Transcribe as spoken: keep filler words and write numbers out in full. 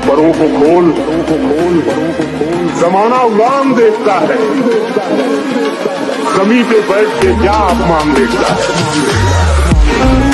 परों को खोल, जमाना उलाम देखता है, जमीन पे बैठ के क्या अपमान देखता है।